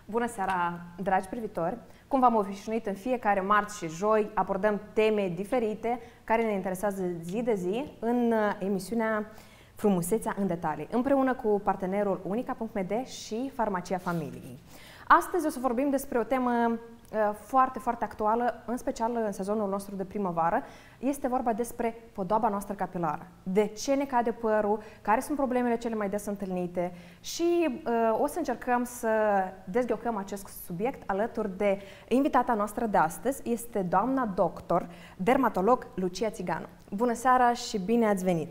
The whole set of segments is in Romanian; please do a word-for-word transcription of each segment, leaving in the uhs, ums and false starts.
Bună seara, dragi privitori! Cum v-am obișnuit, în fiecare marți și joi abordăm teme diferite care ne interesează zi de zi în emisiunea Frumusețea în detalii, împreună cu partenerul Unica punct M D și Farmacia Familiei. Astăzi o să vorbim despre o temă foarte, foarte actuală, în special în sezonul nostru de primăvară. Este vorba despre podoaba noastră capilară. De ce ne cade părul, care sunt problemele cele mai des întâlnite și uh, o să încercăm să dezghiocăm acest subiect alături de invitata noastră de astăzi. Este doamna doctor, dermatolog Lucia Țiganu. Bună seara și bine ați venit!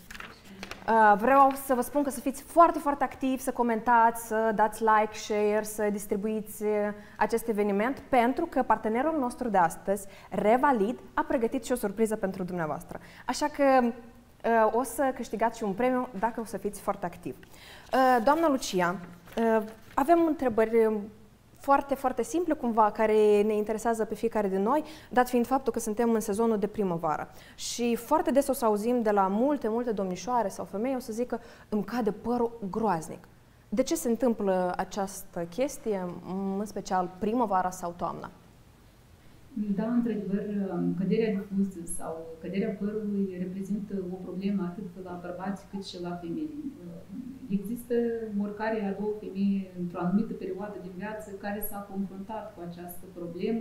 Vreau să vă spun că să fiți foarte, foarte activi, să comentați, să dați like, share, să distribuiți acest eveniment, pentru că partenerul nostru de astăzi, Revalid, a pregătit și o surpriză pentru dumneavoastră. Așa că o să câștigați și un premiu dacă o să fiți foarte activi. Doamna Lucia, avem întrebări foarte, foarte simple, cumva, care ne interesează pe fiecare din noi, dat fiind faptul că suntem în sezonul de primăvară. Și foarte des o să auzim de la multe, multe domnișoare sau femei, o să zică, îmi cade părul groaznic. De ce se întâmplă această chestie, în special primăvara sau toamna? Da, într-adevăr, căderea difuză sau căderea părului reprezintă o problemă atât la bărbați cât și la femei. Există oricare a două femei într-o anumită perioadă din viață care s-a confruntat cu această problemă,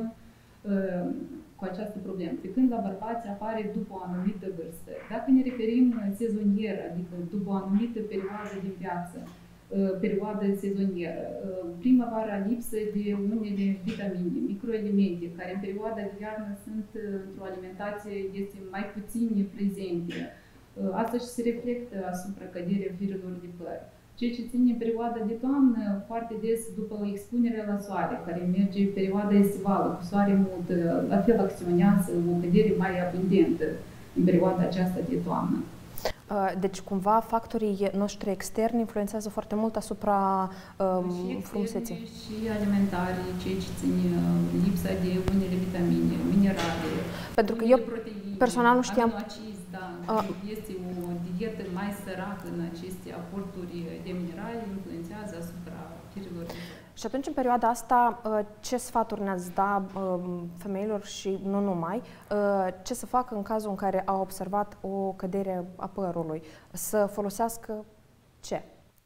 cu această problemă. Pe când la bărbați apare după o anumită vârstă. Dacă ne referim sezonier, adică după o anumită perioadă din viață, perioadă sezonieră, primăvara lipsă de unele vitamine, microelemente, care în perioada de iarnă sunt într-o alimentație este mai puțin prezente. Asta și se reflectă asupra căderii firelor de păr. Ceea ce ține în perioada de toamnă, foarte des după o expunere la soare, care merge în perioada estivală, cu soare mult, la fel acționează o cădere mai abundentă în perioada aceasta de toamnă. Deci, cumva, factorii noștri externi influențează foarte mult asupra um, frumuseții. Și alimentare, ceea ce ține lipsa de unele vitamine, minerale, pentru că eu proteine, personal nu știam. Aminoacizi, da. Uh. Este o dietă mai săracă în aceste aporturi de minerale, influențează asupra firelor. Și atunci, în perioada asta, ce sfaturi ne-ați da femeilor și nu numai, ce să facă în cazul în care au observat o cădere a părului? Să folosească ce?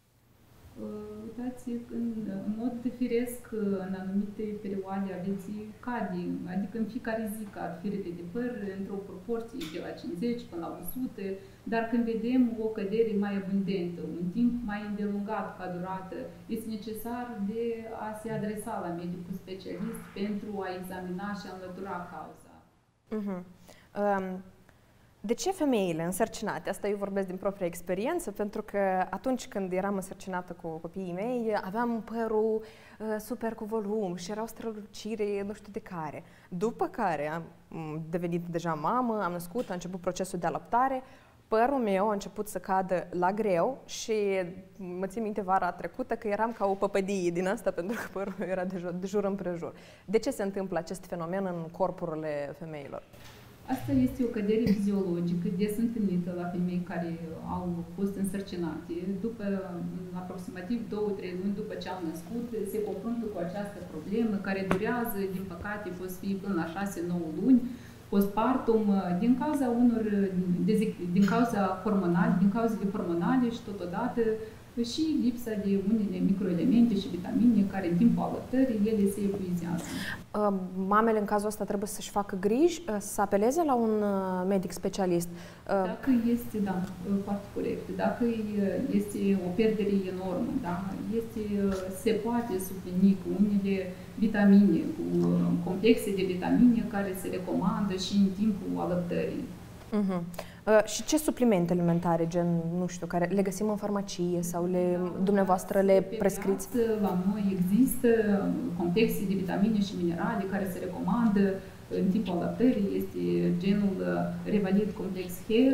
Uitați, în, în mod firesc, în anumite perioade a vieții cade, adică în fiecare zi cad firele de păr într-o proporție de la cincizeci până la o sută, dar când vedem o cădere mai abundentă, un timp mai îndelungat ca durată, este necesar de a se adresa la medicul specialist pentru a examina și a înlătura cauza. Uh-huh. um. De ce femeile însărcinate? Asta eu vorbesc din propria experiență, pentru că atunci când eram însărcinată cu copiii mei, aveam părul uh, super cu volum și erau strălucire nu știu de care. După care am devenit deja mamă, am născut, a început procesul de alăptare, părul meu a început să cadă la greu și mă țin minte vara trecută că eram ca o păpădie din asta, pentru că părul meu era de jur, de jur împrejur. De ce se întâmplă acest fenomen în corpurile femeilor? Asta este o cădere fiziologică des întâlnită la femei care au fost însărcinate. După aproximativ două-trei luni după ce au născut, se confruntă cu această problemă care durează, din păcate, poate fi până la șase-nouă luni, postpartum, din cauza unor, din cauza hormonale, din cauzele hormonale și totodată și lipsa de unele microelemente și vitamine care în timpul alăptării ele se epuizează. Mamele în cazul ăsta trebuie să-și facă griji, să apeleze la un medic specialist? Dacă este, da, foarte corect, dacă este o pierdere enormă, da, este, se poate suplini cu unele vitamine, cu complexe de vitamine care se recomandă și în timpul alăptării. Uh-huh. Uh, și ce suplimente alimentare, gen, nu știu, care le găsim în farmacie sau le, da, dumneavoastră le prescriți? La noi există complexe de vitamine și minerale care se recomandă în timpul alăptării. Este genul Revalid Complex Hair,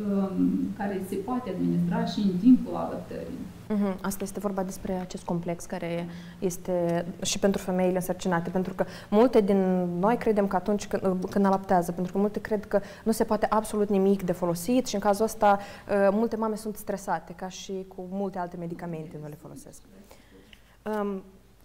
care se poate administra și în timpul alăptării. Uh-huh. Asta este vorba despre acest complex care este și pentru femeile însărcinate, pentru că multe din noi credem că atunci când, când alăptează, pentru că multe cred că nu se poate absolut nimic de folosit și în cazul ăsta multe mame sunt stresate, ca și cu multe alte medicamente nu le folosesc. Um,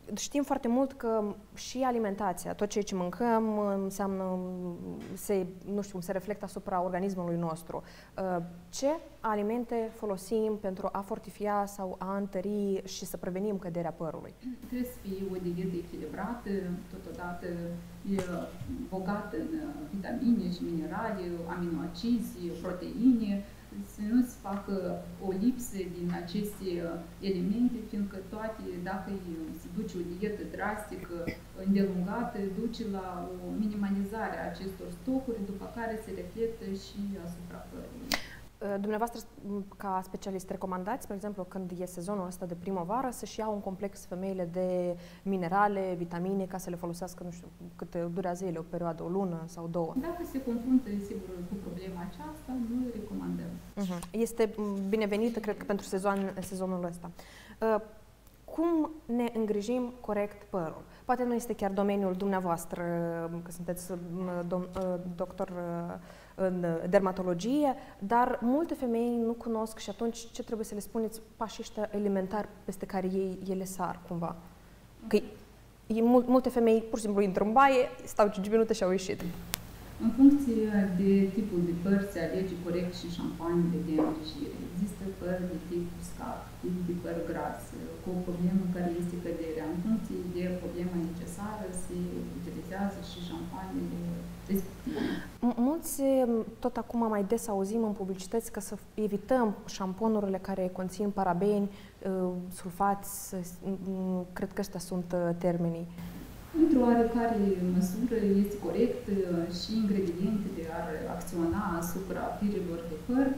știm foarte mult că și alimentația, tot ceea ce mâncăm, înseamnă, se, nu știu, se reflectă asupra organismului nostru. Ce alimente folosim pentru a fortifia sau a întări și să prevenim căderea părului? Trebuie să fie o dietă echilibrată, totodată e bogată în vitamine și minerale, aminoacizi, proteine, să nu se facă o lipsă din aceste elemente, fiindcă toate, dacă se duce o dietă drastică, îndelungată, duce la o minimalizare a acestor stocuri, după care se reflectă și asupra părului. Dumneavoastră, ca specialist, recomandați, spre exemplu, când e sezonul ăsta de primăvară, să-și iau un complex femeile de minerale, vitamine, ca să le folosească, nu știu, câte durează ele, o perioadă, o lună sau două? Dacă se confruntă, sigur, cu problema aceasta, noi recomandăm. Uh-huh. Este binevenită, cred că, pentru sezon, sezonul ăsta. Uh, cum ne îngrijim corect părul? Poate nu este chiar domeniul dumneavoastră, că sunteți doctor în dermatologie, dar multe femei nu cunosc și atunci ce trebuie să le spuneți pașii ăștia elementari peste care ei, ele sar cumva? Că e, multe femei pur și simplu intră în baie, stau cinci minute și au ieșit. În funcție de tipul de păr se alege corect și șampoanele de îngrijire. Există păr de tip uscat, tip de păr gras, cu o problemă care este căderea. În funcție de problema necesară se utilizează și șampoanele respective. Mulți, tot acum mai des auzim în publicități că să evităm șamponurile care conțin parabeni, sulfați, cred că ăștia sunt termenii. Într-o oarecare măsură este corect și ingredientele ar acționa asupra firilor de păr.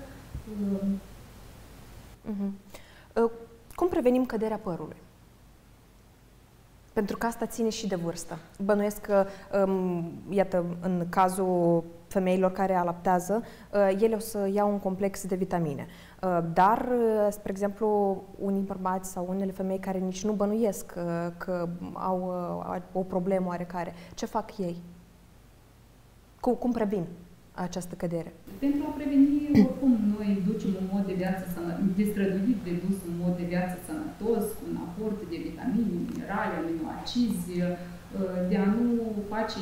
Uh-huh. Cum prevenim căderea părului? Pentru că asta ține și de vârstă. Bănuiesc că, um, iată, în cazul femeilor care alaptează, uh, ele o să iau un complex de vitamine. Uh, dar, uh, spre exemplu, unii bărbați sau unele femei care nici nu bănuiesc uh, că au uh, o problemă oarecare, ce fac ei? Cum, cum previn această cădere? Pentru a preveni, oricum, noi ducem un mod de viață destrăduit, de dus un mod de viață sănătos, cu un aport de vitamine, minerale, aminoacizi, de a nu face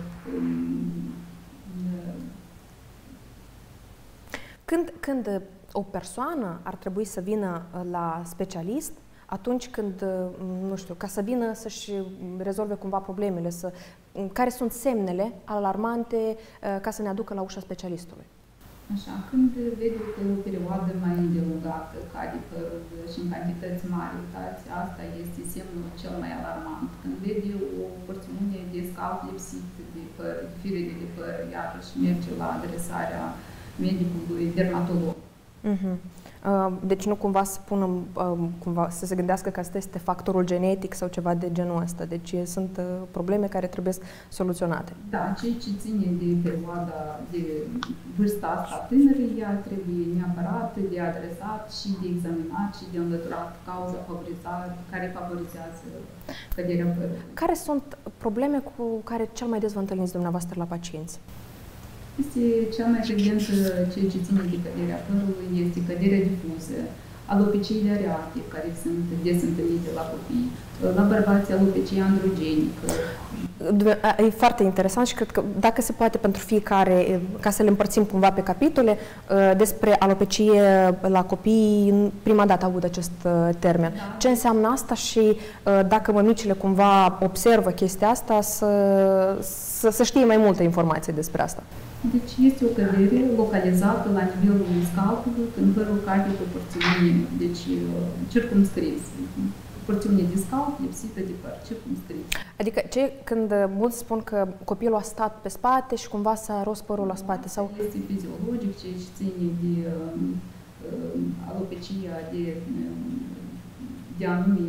Când, când o persoană ar trebui să vină la specialist, atunci când, nu știu, ca să vină să-și rezolve cumva problemele, să, care sunt semnele alarmante ca să ne aducă la ușa specialistului? Așa, când vede că o perioadă mai îndelungată cade părul și în cantități mari, uitați, asta este semnul cel mai alarmant. Când vede o porțiune de scalp lipsit de păr, de firele de păr, iarăși merge la adresarea medicului dermatolog. Uh-huh. Deci nu cumva să pună, cumva, să se gândească că asta este factorul genetic sau ceva de genul ăsta. Deci sunt probleme care trebuie soluționate. Da, ceea ce ține de perioada de vârsta asta tânără, ea trebuie neapărat de adresat și de examinat și de înlăturat cauza care favorizează căderea părului. Care sunt probleme cu care cel mai des vă întâlniți dumneavoastră la pacienți? Este cea mai frecventă, ceea ce ține de căderea părului, este căderea difuză, alopeciile areate, care sunt des întâlnite la copii, la bărbați alopecie androgenică. E foarte interesant și cred că dacă se poate pentru fiecare, ca să le împărțim cumva pe capitole, despre alopecie la copii, prima dată aud acest termen. Da. Ce înseamnă asta și dacă mămicile cumva observă chestia asta, să, să, să știe mai multe informații despre asta. Deci este o cădere localizată la nivelul scalpului, când părul cade pe porțiune, deci circumscris. Porțiune de scalp lipsită de păr, circumscris. Adică ce, când mulți spun că copilul a stat pe spate și cumva s-a ros părul la spate? Sau... Este fiziologic, ceea ce ține de uh, alopecia, de, de anume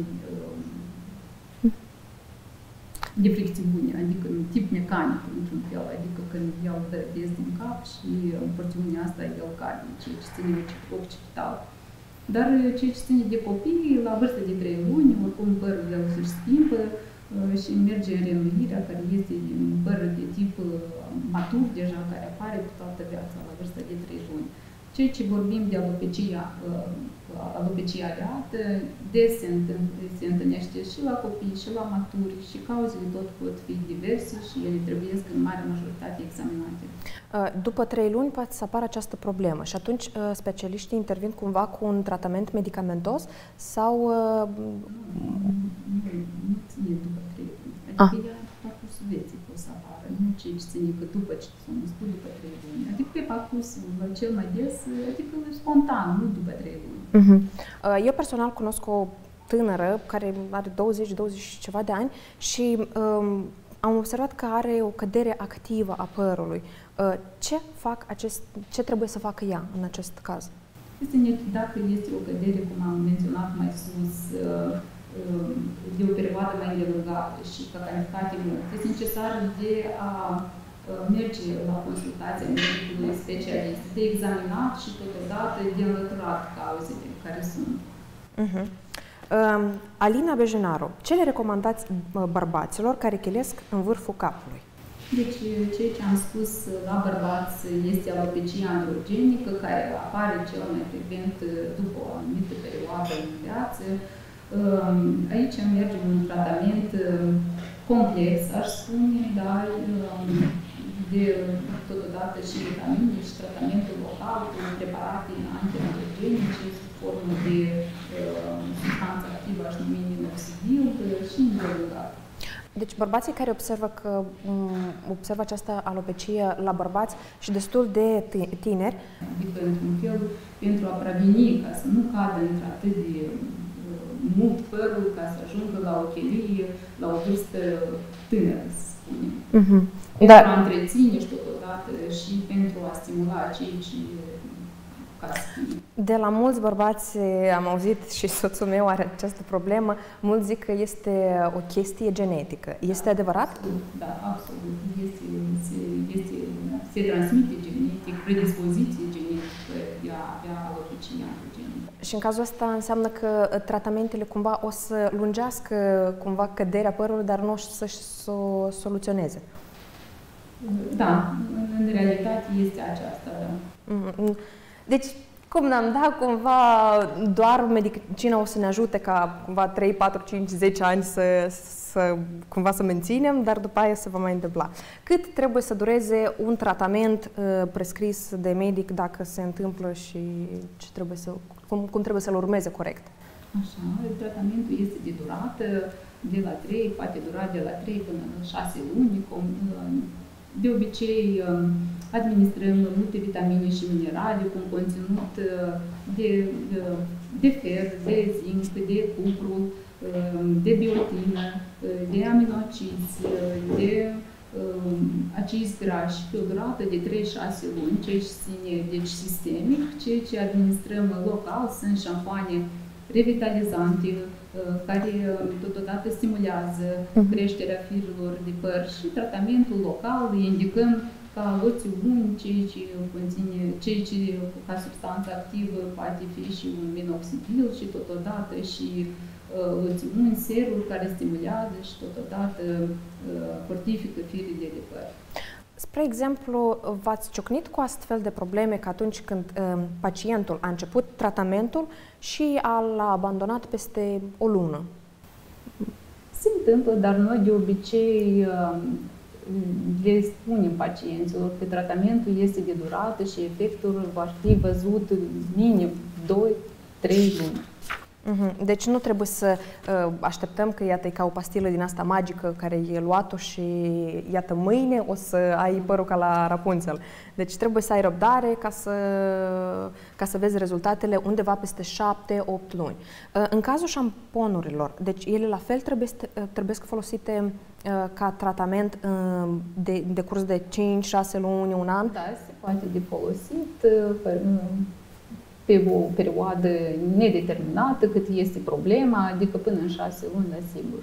de flexiune, adică în tip mecanic, într-un fel, adică când iau tărăpesc din cap și în porțiunea asta el cade, ceea ce ține occipital. Dar ceea ce ține de copii, la vârstă de trei luni, oricum părul el se schimbă și merge în reînnoirea, care este din păr de tip matur deja, care apare cu toată viața la vârsta de trei luni. Ceea ce vorbim de alopecia, alopecia areată, des se, se întâlnește și la copii, și la maturi, și cauzele tot pot fi diverse și ele trebuie în mare majoritate examinate. După trei luni poate să apară această problemă și atunci specialiștii intervin cumva cu un tratament medicamentos sau... Nu, nu, nu ține după trei luni. Adică ea pe parcursul vieții poate să apară, nu ce ține că după ce s-a născut după trei luni. Adică pe parcursul cel mai des, adică spontan, nu după trei luni. Uh-huh. Eu personal cunosc o tânără care are douăzeci douăzeci ceva de ani și um, am observat că are o cădere activă a părului. Uh, ce fac acest, ce trebuie să facă ea în acest caz? Este, dacă este o cădere, cum am menționat mai sus, uh, de o perioadă mai îndelungată și ca cantitate mult, este necesar de a merge la consultația medicului specialist, de examinat și totodată de înlăturat cauzele care sunt. Uh-huh. Uh, Alina Bejenaru, ce le recomandați bărbaților care chelesc în vârful capului? Deci, ceea ce am spus la bărbați este alopecia androgenică, care apare cel mai frecvent după o anumită perioadă în viață. Aici mergem un tratament complex, aș spune, dar de totodată și vitamine și tratamentul local cu preparate antiandrogenice sub formă de substanță activă, aș numi minoxidil și îndelungat. Deci bărbații care observă că observă această alopecie la bărbați și destul de tineri, adică într-un fel pentru a preveni ca să nu cadă într-atât de mult părul ca să ajungă la o chelie, la o vârstă tânără, să spunem. Uh-huh. Pentru Dar... a întreține și totodată și pentru a stimula cei ce De la mulți bărbați am auzit și soțul meu are această problemă, mulți zic că este o chestie genetică. Este da, adevărat? Absolut, da, absolut. Este, se, este, se transmite genetic, predispoziție genetică de a avea alopecia androgenică. Și în cazul ăsta înseamnă că tratamentele cumva o să lungească cumva căderea părului, dar nu o să-și o soluționeze. Da, în realitate este aceasta, da. Mm-hmm. Deci, cum n-am dat, cumva doar medicina o să ne ajute ca cumva trei, patru, cinci, zece ani să, să, cumva să menținem, dar după aia se va mai întâmpla. Cât trebuie să dureze un tratament uh, prescris de medic dacă se întâmplă și ce trebuie să, cum, cum trebuie să-l urmeze corect? Așa, tratamentul este de durată de la trei, poate dura de la trei până la șase luni. De obicei, administrăm multe vitamine și minerale cu un conținut de, de, de fer, de zinc, de cupru, de biotină, de aminoacizi, de acizi grași pe o durată de trei șase luni, ceea ce ține deci sistemic, ceea ce administrăm local sunt șampoane revitalizante, care totodată stimulează creșterea firilor de păr și tratamentul local îi indicăm ca loțiuni, ceea ce conține, ceea ce ca substanță activă poate fi și un minoxidil și totodată și loțiuni, seruri care stimulează și totodată fortifică firile de păr. Spre exemplu, v-ați ciocnit cu astfel de probleme că atunci când uh, pacientul a început tratamentul și l-a abandonat peste o lună? Se întâmplă, dar noi de obicei uh, le spunem pacienților că tratamentul este de durată și efectul va fi văzut minim doi trei luni. Deci nu trebuie să uh, așteptăm că, iată, e ca o pastilă din asta magică care e luat-o și, iată, mâine o să ai părul ca la Rapunzel. Deci trebuie să ai răbdare ca să, ca să vezi rezultatele undeva peste șapte opt luni. Uh, în cazul șamponurilor, deci ele la fel trebuie, trebuie folosite uh, ca tratament uh, de, de curs de cinci șase luni, un an? Da, se poate de folosit uh, pe o perioadă nedeterminată, cât este problema, adică până în șase luni, la sigur.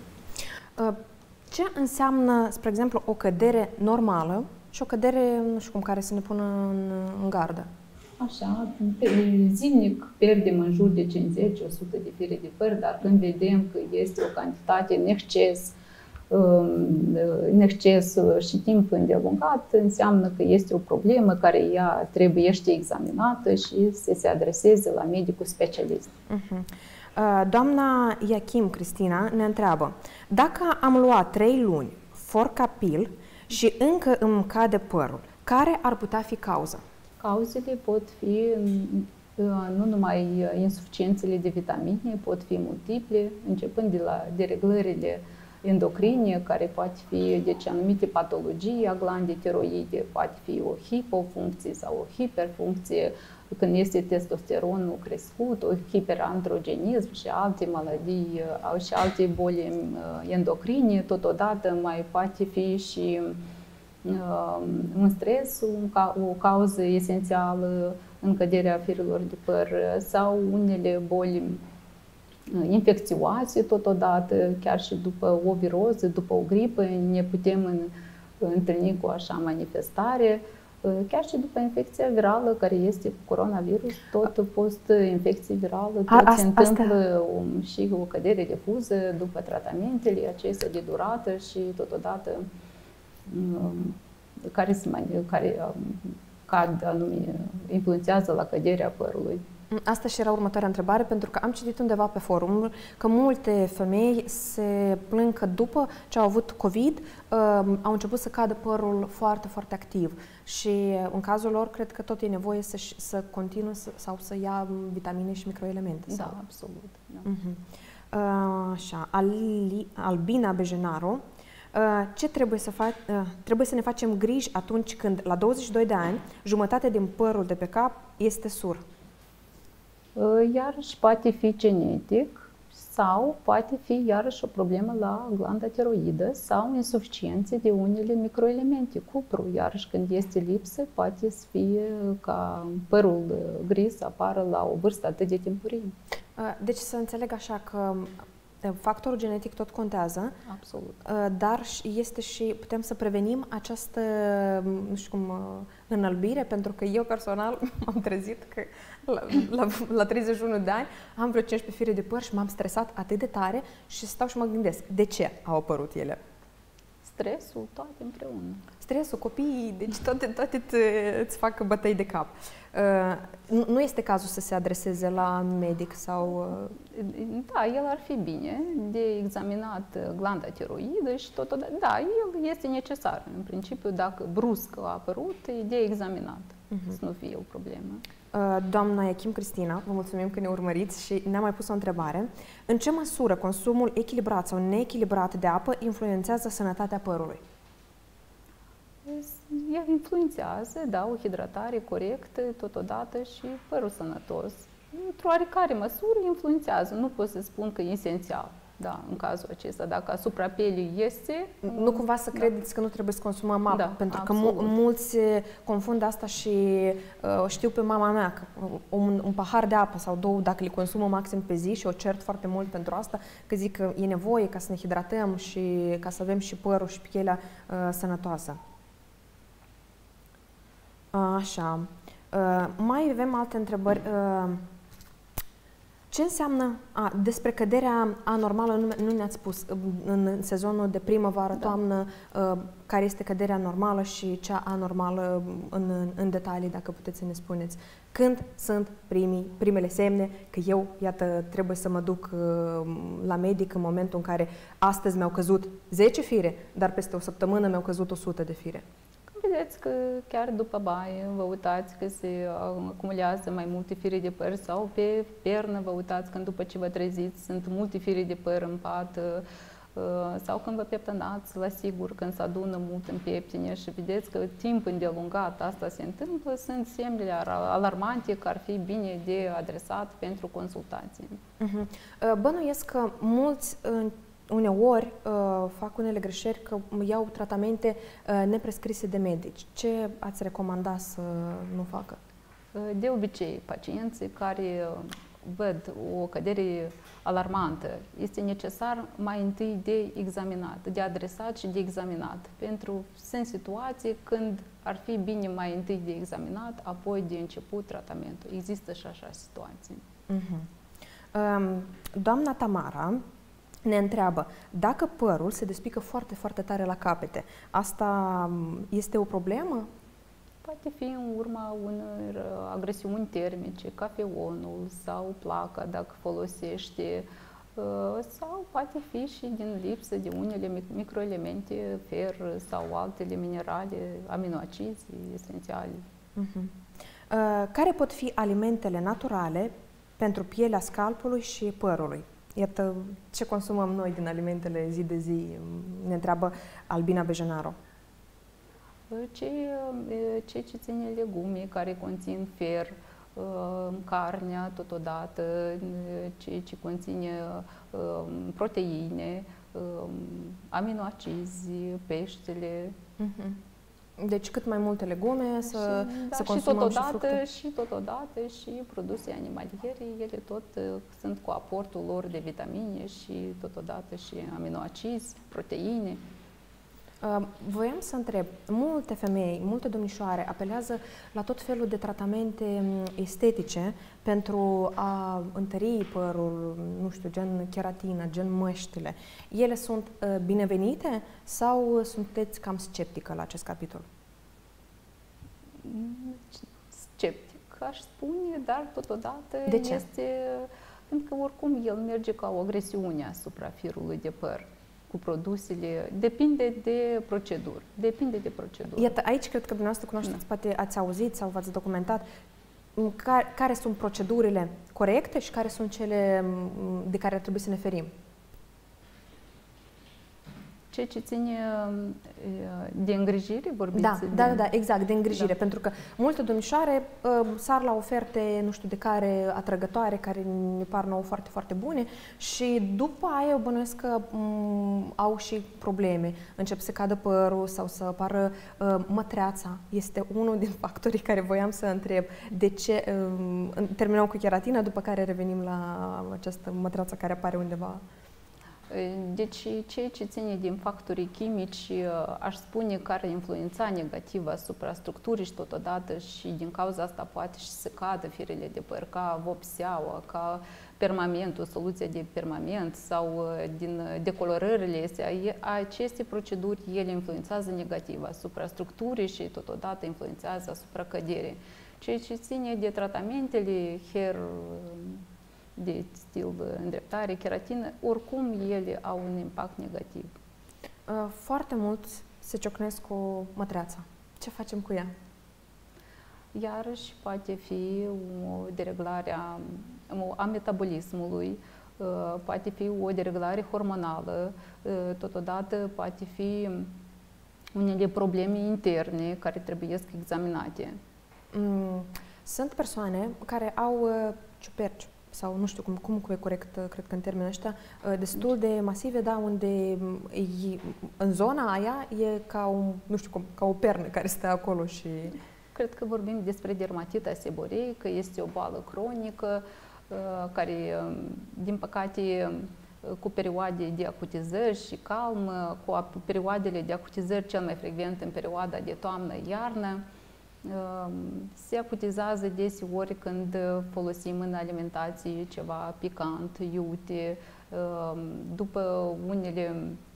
Ce înseamnă, spre exemplu, o cădere normală și o cădere, nu știu cum, care să ne pună în, în gardă? Așa, zilnic pierdem în jur de cincizeci la o sută de fire de păr, dar când vedem că este o cantitate în exces, în exces și timp îndelungat, înseamnă că este o problemă care ea trebuie examinată și să se adreseze la medicul specialist. Uh-huh. Doamna Iachim Cristina ne întreabă: dacă am luat trei luni Forcapil și încă îmi cade părul, care ar putea fi cauza? Cauzele pot fi nu numai insuficiențele de vitamine, pot fi multiple, începând de la dereglările endocrine, care poate fi deci anumite patologii a glandei tiroide, poate fi o hipofuncție sau o hiperfuncție, când este testosteronul crescut, o hiperandrogenism și alte maladii și alte boli endocrine. Totodată mai poate fi și un stres, o cauză esențială în căderea firilor de păr, sau unele boli infecțioase totodată, chiar și după o viroză, după o gripă, ne putem întâlni cu așa manifestare, chiar și după infecția virală care este cu coronavirus, tot post-infecție virală, tot a, se întâmplă o, și o cădere difuză după tratamentele acestea de durată și totodată care, se mai, care cad, anume, influențează la căderea părului. Asta și era următoarea întrebare, pentru că am citit undeva pe forum că multe femei se plâng că după ce au avut COVID au început să cadă părul foarte, foarte activ și în cazul lor cred că tot e nevoie să, să continue să, sau să ia vitamine și microelemente. Da, sau? absolut. Da. Uh-huh. Așa, Ali, Albina Bejenaru: ce trebuie să, fac, trebuie să ne facem griji atunci când la douăzeci și doi de ani jumătate din părul de pe cap este sur? Iarăși poate fi genetic sau poate fi iarăși o problemă la glanda tiroidă sau insuficiențe de unele microelemente, cupru. Iarăși când este lipsă, poate să fie ca părul gris să apară la o vârstă atât de timpurie. Deci să înțeleg așa că factorul genetic tot contează. Absolut. Dar este și, putem să prevenim această, nu știu cum, înălbire, pentru că eu personal m-am trezit că la, la, la treizeci și unu de ani am vreo cincisprezece fire de păr și m-am stresat atât de tare și stau și mă gândesc, de ce au apărut ele? Stresul, toate împreună. Stresul, copiii, deci toate, toate îți fac bătăi de cap. Uh, nu este cazul să se adreseze la medic sau... Uh... Da, el ar fi bine de examinat glanda tiroidă și totodată, da, el este necesar. În principiu, dacă brusc a apărut, e de examinat, uh-huh. să nu fie o problemă. Uh, doamna Iachim Cristina, vă mulțumim că ne urmăriți și ne-a mai pus o întrebare. În ce măsură consumul echilibrat sau neechilibrat de apă influențează sănătatea părului? El influențează, da, o hidratare corectă, totodată și părul sănătos. Într-o oarecare măsură influențează, nu pot să spun că e esențial, da, în cazul acesta, dacă asupra pielii este... Nu cumva să credeți da. că nu trebuie să consumăm apă, da, pentru absolut. că mulți confundă asta și uh, știu pe mama mea că un, un pahar de apă sau două, dacă le consumă maxim pe zi, și o cert foarte mult pentru asta, că zic că e nevoie ca să ne hidratăm și ca să avem și părul și pielea uh, sănătoasă. Așa. Uh, mai avem alte întrebări. Uh, ce înseamnă, a, despre căderea anormală, nu, nu ne-ați spus, în sezonul de primăvară, da. toamnă, uh, care este căderea normală și cea anormală în, în detalii, dacă puteți să ne spuneți. Când sunt primii, primele semne că eu, iată, trebuie să mă duc uh, la medic în momentul în care astăzi mi-au căzut zece fire, dar peste o săptămână mi-au căzut o sută de fire? Vedeți că chiar după baie vă uitați că se acumulează mai multe fire de păr sau pe pernă vă uitați când după ce vă treziți sunt multe fire de păr în pat sau când vă pieptănați, la sigur, când se adună mult în pieptine și vedeți că timp îndelungat asta se întâmplă, sunt semnele alarmante că ar fi bine de adresat pentru consultație. Uh-huh. Bănuiesc că mulți uneori uh, fac unele greșeli că iau tratamente uh, neprescrise de medici. Ce ați recomanda să nu facă? De obicei, pacienții care văd o cădere alarmantă, este necesar mai întâi de examinat, de adresat și de examinat. Pentru sunt situații când ar fi bine mai întâi de examinat, apoi de început tratamentul. Există și așa situații. Uh-huh. um, doamna Tamara ne întreabă dacă părul se despică foarte, foarte tare la capete. Asta este o problemă? Poate fi în urma unor agresiuni termice, cafeonul sau placa dacă folosește, sau poate fi și din lipsă de unele microelemente, fer sau altele minerale, aminoacizi esențiale. Uh-huh. Care pot fi alimentele naturale pentru pielea scalpului și părului? Iată ce consumăm noi din alimentele zi de zi, ne întreabă Albina Bejenaro. Cei, cei ce țin legume care conțin fer, carnea totodată, cei ce conține proteine, aminoacizi, peștele. Uh-huh. Deci cât mai multe legume să, și, da, să consumăm și, totodată, și fructe. Și totodată și produse animaliere, ele tot sunt cu aportul lor de vitamine și totodată și aminoacizi, proteine. Uh, voiam să întreb, multe femei, multe domnișoare apelează la tot felul de tratamente estetice pentru a întări părul, nu știu, gen keratină, gen măștile. Ele sunt uh, binevenite sau sunteți cam sceptică la acest capitol? Sceptic, aș spune, dar totodată de ce? este, pentru că oricum el merge ca o agresiune asupra firului de păr. Cu produsele, depinde de procedură, depinde de procedură. Iată, aici cred că dumneavoastră cunoașteți, da. Poate ați auzit sau v-ați documentat care, care sunt procedurile corecte și care sunt cele de care ar trebui să ne ferim. Ceea ce ține de îngrijire, vorbiți? Da, de... da, da, exact, de îngrijire, da. Pentru că multe domnișoare uh, sar la oferte, nu știu de care, atrăgătoare, care ne par nouă foarte, foarte bune și după aia eu bănuiesc că um, au și probleme. Încep să cadă părul sau să apară uh, mătreața. Este unul din factorii care voiam să întreb de ce, um, terminăm cu keratina, după care revenim la această mătreață care apare undeva. Deci, ceea ce ține din factorii chimici, aș spune că ar influența negativ asupra structurii și totodată și din cauza asta poate și să cadă firele de păr, ca vopseaua, ca permamentul, soluția de permament sau din decolorările astea. Aceste proceduri, ele influențează negativ asupra structurii și totodată influențează asupra căderii. Ceea ce ține de tratamentele hair de stil îndreptare, keratină, oricum ele au un impact negativ. Foarte mulți se ciocnesc cu mătreața. Ce facem cu ea? Iarăși poate fi o dereglare a, a metabolismului, poate fi o dereglare hormonală, totodată poate fi unele probleme interne care trebuie examinate. Sunt persoane care au ciuperci sau nu știu cum, cum e corect, cred că în termenul ăștia, destul de masive, da, unde e, în zona aia e ca, un, nu știu, ca o pernă care stă acolo și... Cred că vorbim despre dermatita seborreică, este o boală cronică care, din păcate, cu perioade de acutizări și calm, cu perioadele de acutizări cel mai frecvent în perioada de toamnă-iarnă, se acutizează deseori când folosim în alimentație ceva picant, iute, după unele,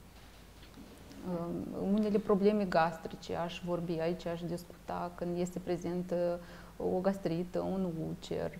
unele probleme gastrice, aș vorbi aici, aș discuta când este prezentă o gastrită, un ulcer.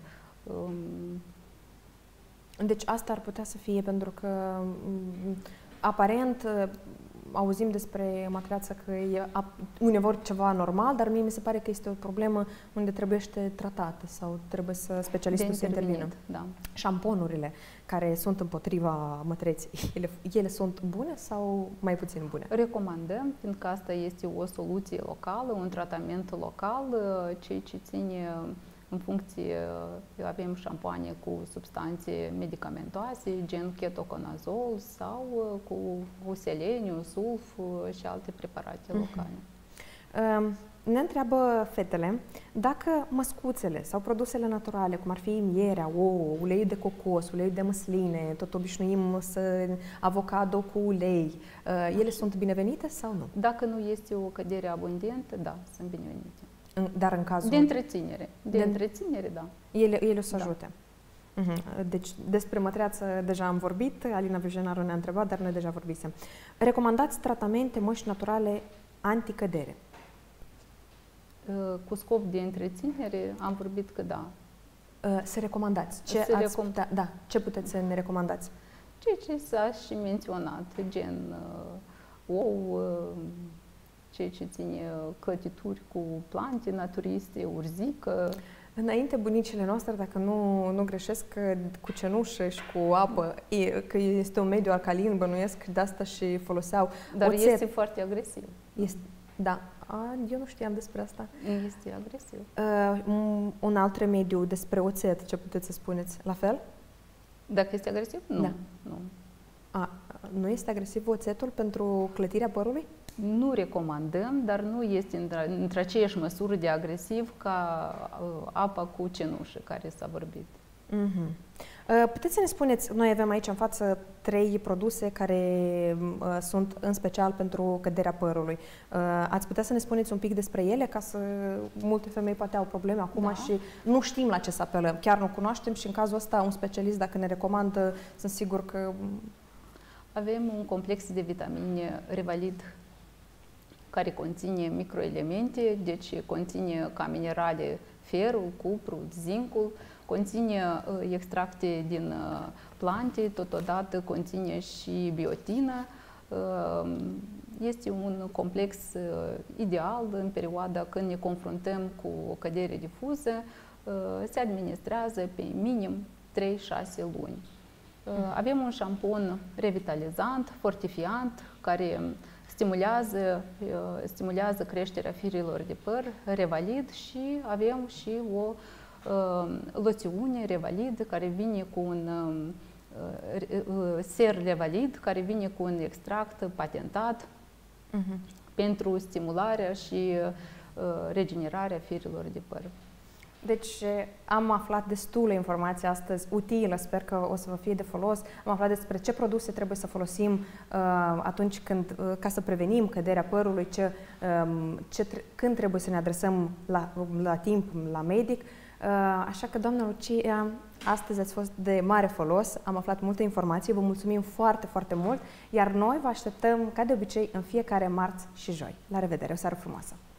Deci asta ar putea să fie pentru că aparent auzim despre mătreață că e uneori ceva normal, dar mie mi se pare că este o problemă unde trebuie tratată sau trebuie să specialistul să intervină. Da. Șamponurile care sunt împotriva mătreții, ele, ele sunt bune sau mai puțin bune? Recomandăm, fiindcă asta este o soluție locală, un tratament local, ceea ce ține în funcție, avem șampoane cu substanțe medicamentoase, gen ketoconazol sau cu, cu seleniu, sulf și alte preparate locale. Uh-huh. Ne întreabă fetele dacă măscuțele sau produsele naturale, cum ar fi mierea, ouă, uleiul de cocos, uleiul de măsline, tot obișnuim să avocado cu ulei, ele sunt binevenite sau nu? Dacă nu este o cădere abundentă, da, sunt binevenite. Dar în cazul... De întreținere. De, de întreținere, da. Ele, ele o să ajute. Uh-huh. Deci despre mătreață deja am vorbit, Alina Vigenaru ne-a întrebat, dar noi deja vorbisem. Recomandați tratamente măști naturale anticădere? Cu scop de întreținere am vorbit că da. Să recomandați. Ce, să ați recom- putea, da, ce puteți să ne recomandați? Ceea ce s-a și menționat, gen uh, ou, uh, ceea ce ține clătituri cu plante naturiste, urzică. Înainte, bunicile noastre, dacă nu, nu greșesc, cu cenușă și cu apă, e, că este un mediu alcalin, bănuiesc, de asta și foloseau Dar oțet. este foarte agresiv. Este, da. A, eu nu știam despre asta. Este agresiv. Uh, un, un alt remediu despre oțet, ce puteți să spuneți? La fel? Dacă este agresiv? Nu. Da. Nu. A, nu este agresiv oțetul pentru clătirea părului? Nu recomandăm, dar nu este într- într-aceeași măsură de agresiv ca uh, apa cu cenușă, care s-a vorbit. Uh-huh. Uh, puteți să ne spuneți, noi avem aici în față trei produse care uh, sunt în special pentru căderea părului. Uh, ați putea să ne spuneți un pic despre ele, ca să multe femei poate au probleme acum Da. și nu știm la ce să apelăm, chiar nu cunoaștem și în cazul ăsta un specialist, dacă ne recomandă, sunt sigur că... Avem un complex de vitamine Revalid care conține microelemente, deci conține ca minerale ferul, cupru, zincul, conține uh, extracte din uh, plante, totodată conține și biotină. Uh, este un complex uh, ideal în perioada când ne confruntăm cu o cădere difuză. Uh, se administrează pe minim trei șase luni. Uh, avem un șampon revitalizant, fortifiant, care stimulează, stimulează creșterea firilor de păr, Revalid, și avem și o uh, loțiune Revalid care vine cu un uh, uh, ser Revalid care vine cu un extract patentat uh-huh. pentru stimularea și uh, regenerarea firilor de păr. Deci am aflat destule informații astăzi, utilă, sper că o să vă fie de folos. Am aflat despre ce produse trebuie să folosim uh, atunci când, uh, ca să prevenim căderea părului, ce, um, ce, când trebuie să ne adresăm la, la timp la medic. Uh, așa că, doamna Lucia, astăzi ați fost de mare folos, am aflat multe informații, vă mulțumim foarte, foarte mult, iar noi vă așteptăm, ca de obicei, în fiecare marți și joi. La revedere, o seară frumoasă!